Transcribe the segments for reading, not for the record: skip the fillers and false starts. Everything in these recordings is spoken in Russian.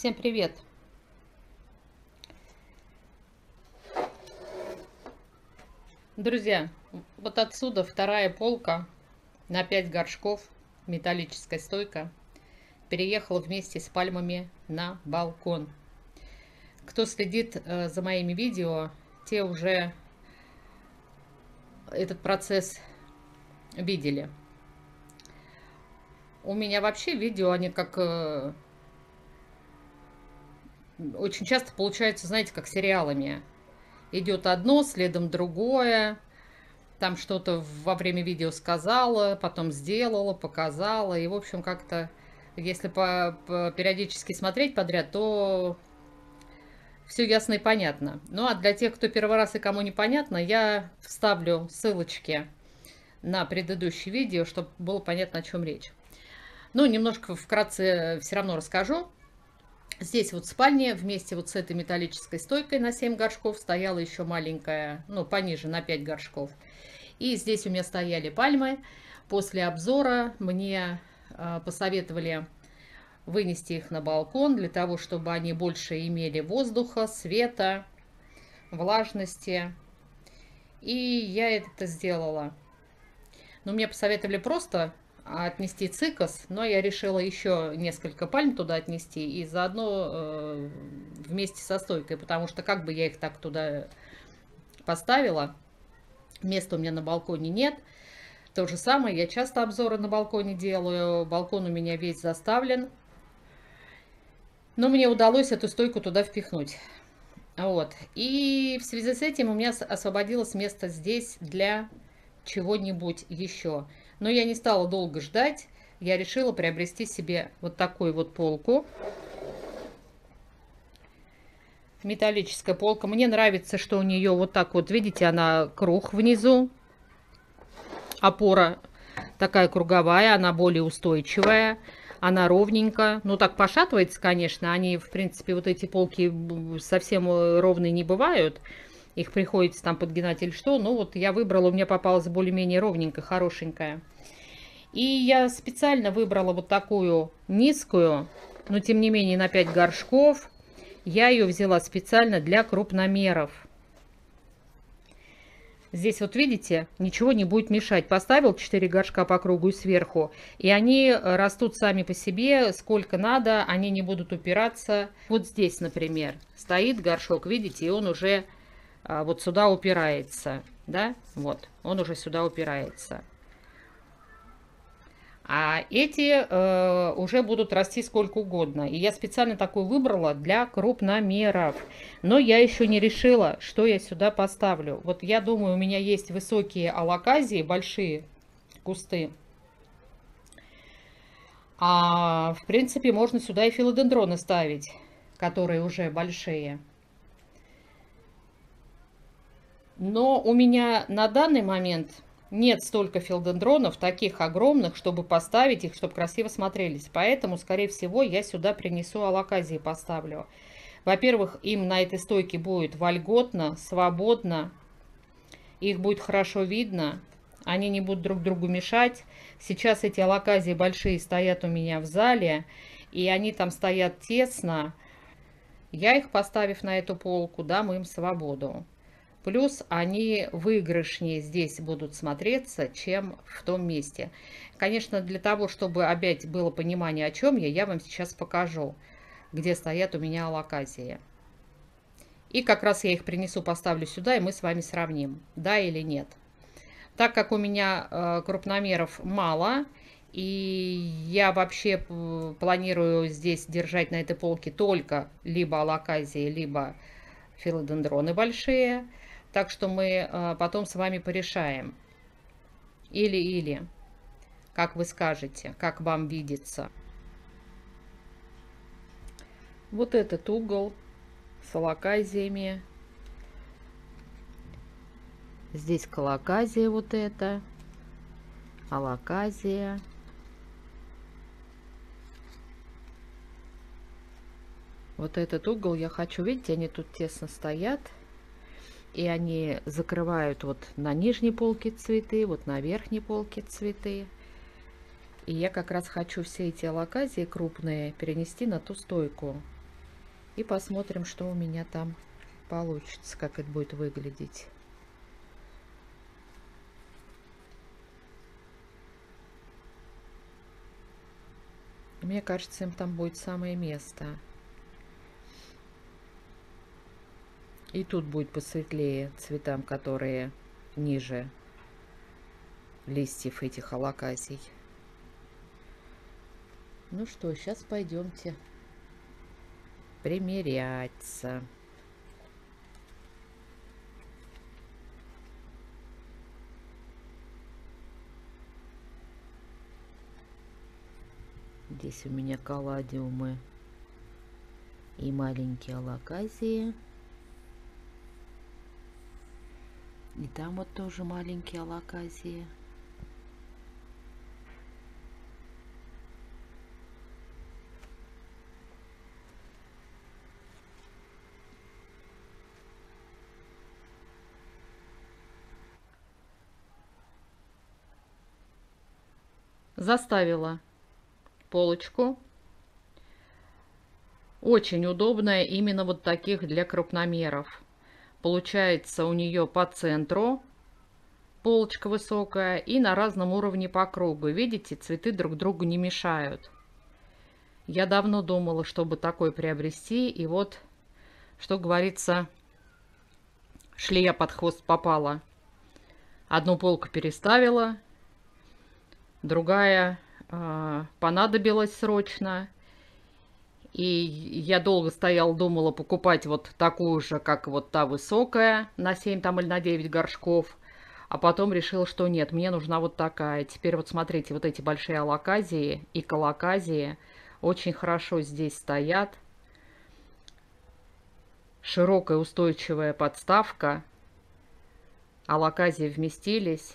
Всем привет! Друзья, вот отсюда вторая полка на 5 горшков, металлическая стойка, переехала вместе с пальмами на балкон. Кто следит за моими видео, те уже этот процесс видели. У меня вообще видео, они как очень часто получаются, знаете, как сериалами. Идет одно, следом другое. Там что-то во время видео сказала, потом сделала, показала. И, в общем, как-то, если периодически смотреть подряд, то все ясно и понятно. Ну, а для тех, кто первый раз и кому непонятно, я вставлю ссылочки на предыдущее видео, чтобы было понятно, о чем речь. Ну, немножко вкратце все равно расскажу. Здесь вот в спальне вместе вот с этой металлической стойкой на 7 горшков стояла еще маленькая, ну, пониже, на 5 горшков. И здесь у меня стояли пальмы. После обзора мне посоветовали вынести их на балкон, для того, чтобы они больше имели воздуха, света, влажности. И я это сделала. Но мне посоветовали просто отнести цикос, но я решила еще несколько пальм туда отнести и заодно вместе со стойкой, потому что как бы я их так туда поставила, места у меня на балконе нет. То же самое, я часто обзоры на балконе делаю, балкон у меня весь заставлен, но мне удалось эту стойку туда впихнуть. Вот. И в связи с этим у меня освободилось место здесь для чего-нибудь еще. Но я не стала долго ждать. Я решила приобрести себе вот такую вот полку. Металлическая полка. Мне нравится, что у нее вот так вот, видите, она круг внизу. Опора такая круговая, она более устойчивая. Она ровненькая. Ну, так пошатывается, конечно. Они, в принципе, вот эти полки совсем ровные не бывают. Их приходится там подгинать или что. Ну, вот я выбрала, у меня попалась более-менее ровненькая, хорошенькая. И я специально выбрала вот такую низкую, но тем не менее на 5 горшков. Я ее взяла специально для крупномеров. Здесь вот видите, ничего не будет мешать. Поставил 4 горшка по кругу и сверху, и они растут сами по себе, сколько надо, они не будут упираться. Вот здесь, например, стоит горшок, видите, и он уже вот сюда упирается, да, вот, он уже сюда упирается. А эти уже будут расти сколько угодно. И я специально такую выбрала для крупномеров. Но я еще не решила, что я сюда поставлю. Вот я думаю, у меня есть высокие алоказии, большие кусты. А в принципе можно сюда и филодендроны ставить, которые уже большие. Но у меня на данный момент нет столько филодендронов, таких огромных, чтобы поставить их, чтобы красиво смотрелись. Поэтому, скорее всего, я сюда принесу алоказии, поставлю. Во-первых, им на этой стойке будет вольготно, свободно. Их будет хорошо видно. Они не будут друг другу мешать. Сейчас эти алоказии большие стоят у меня в зале. И они там стоят тесно. Я их, поставив на эту полку, дам им свободу. Плюс они выигрышнее здесь будут смотреться, чем в том месте. Конечно, для того, чтобы опять было понимание, о чем я вам сейчас покажу, где стоят у меня алоказии. И как раз я их принесу, поставлю сюда, и мы с вами сравним, да или нет. Так как у меня крупномеров мало, и я вообще планирую здесь держать на этой полке только либо алоказии, либо филодендроны большие. Так что мы потом с вами порешаем. Или, как вы скажете, как вам видится. Вот этот угол с алоказиями. Здесь колоказия вот эта. Алоказия. Вот этот угол я хочу, видите, они тут тесно стоят. И они закрывают вот на нижней полке цветы, вот на верхней полке цветы. И я как раз хочу все эти алоказии крупные перенести на ту стойку. И посмотрим, что у меня там получится, как это будет выглядеть. Мне кажется, им там будет самое место. И тут будет посветлее цветам, которые ниже листьев этих алоказий. Ну что, сейчас пойдемте примеряться. Здесь у меня калладиумы и маленькие алоказии. И там вот тоже маленькие алоказии. Заставила полочку. Очень удобная именно вот таких для крупномеров. Получается у нее по центру полочка высокая и на разном уровне по кругу. Видите, цветы друг другу не мешают. Я давно думала, чтобы такой приобрести. И вот, что говорится, шлея под хвост попала. Одну полку переставила, другая понадобилась срочно. И я долго стояла, думала покупать вот такую же, как вот та высокая, на 7 там или на 9 горшков. А потом решила, что нет, мне нужна вот такая. Теперь вот смотрите, вот эти большие алоказии и колоказии очень хорошо здесь стоят. Широкая устойчивая подставка. Алоказии вместились.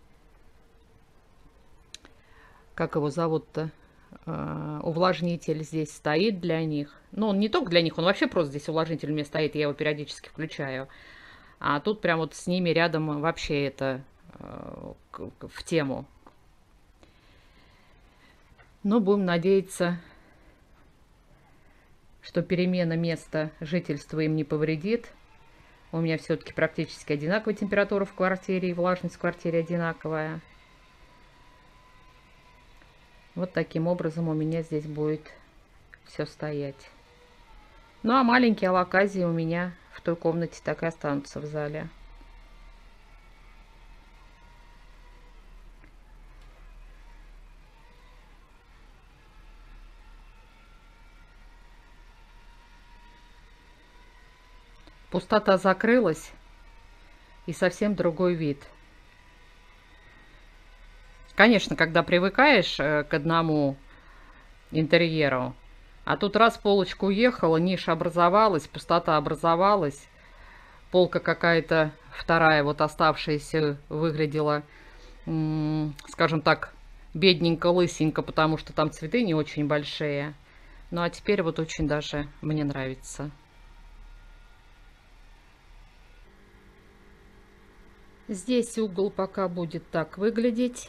Как его зовут-то? Увлажнитель здесь стоит для них. Ну, он не только для них, он вообще просто здесь увлажнитель у меня стоит, я его периодически включаю. А тут прям вот с ними рядом вообще это в тему. Но будем надеяться, что перемена места жительства им не повредит. У меня все-таки практически одинаковая температура в квартире, и влажность в квартире одинаковая. Вот таким образом у меня здесь будет все стоять. Ну а маленькие алоказии у меня в той комнате так и останутся в зале. Пустота закрылась, и совсем другой вид. Конечно, когда привыкаешь к одному интерьеру, а тут раз полочка уехала, ниша образовалась, пустота образовалась, полка какая-то вторая, вот оставшаяся, выглядела, скажем так, бедненько, лысенько, потому что там цветы не очень большие. Ну а теперь вот очень даже мне нравится. Здесь угол пока будет так выглядеть.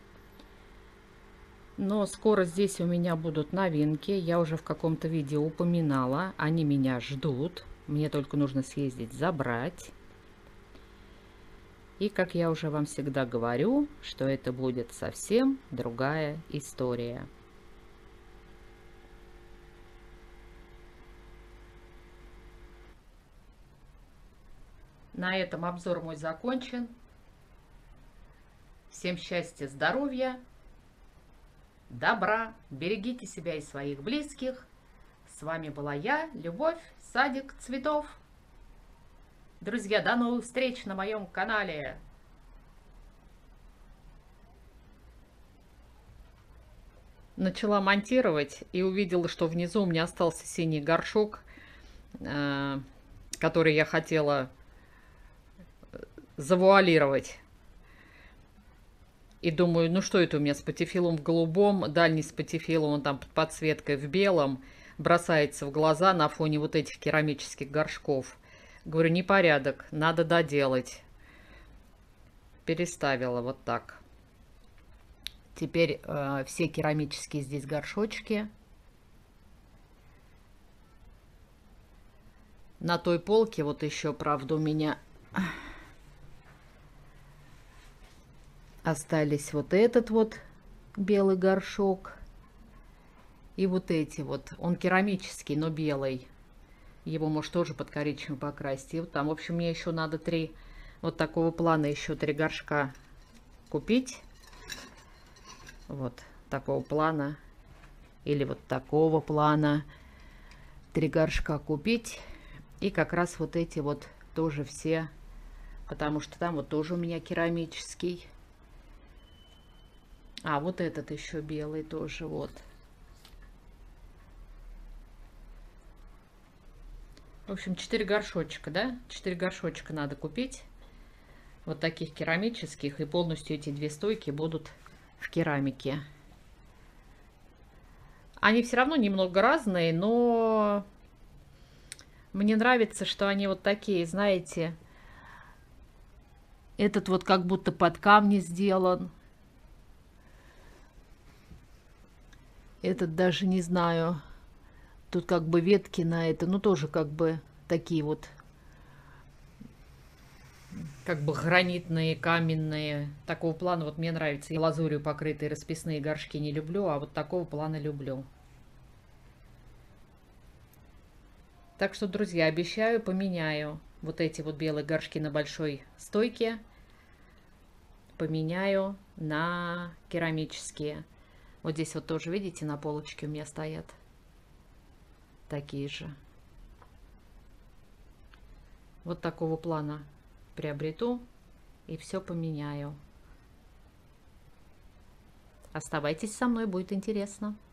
Но скоро здесь у меня будут новинки. Я уже в каком-то видео упоминала. Они меня ждут. Мне только нужно съездить забрать. И как я уже вам всегда говорю, что это будет совсем другая история. На этом обзор мой закончен. Всем счастья, здоровья, добра, берегите себя и своих близких. С вами была я, Любовь, Садик Цветов. Друзья, до новых встреч на моем канале. Начала монтировать и увидела, что внизу у меня остался синий горшок, который я хотела завуалировать. И думаю, ну что это у меня с патифилом в голубом, дальний с патифилом, он там под подсветкой в белом, бросается в глаза на фоне вот этих керамических горшков. Говорю, непорядок, надо доделать. Переставила вот так. Теперь все керамические здесь горшочки На той полке вот еще, правда, у меня остались вот этот вот белый горшок и вот эти вот. Он керамический, но белый. Его, может, тоже под коричневым покрасить. И вот там, в общем, мне еще надо 3 вот такого плана, еще 3 горшка купить. Вот такого плана. Или вот такого плана. 3 горшка купить. И как раз вот эти вот тоже все. Потому что там вот тоже у меня керамический. А, вот этот еще белый тоже, вот. В общем, 4 горшочка, да? 4 горшочка надо купить. Вот таких керамических. И полностью эти 2 стойки будут в керамике. Они все равно немного разные, но мне нравится, что они вот такие, знаете. Этот вот как будто под камни сделан. Этот даже не знаю. Тут как бы ветки на это, ну тоже как бы такие вот, как бы гранитные, каменные. Такого плана вот мне нравится. Я лазурью покрытые расписные горшки не люблю, а вот такого плана люблю. Так что, друзья, обещаю, поменяю вот эти вот белые горшки на большой стойке. Поменяю на керамические. Вот здесь вот тоже, видите, на полочке у меня стоят такие же. Вот такого плана приобрету и все поменяю. Оставайтесь со мной, будет интересно.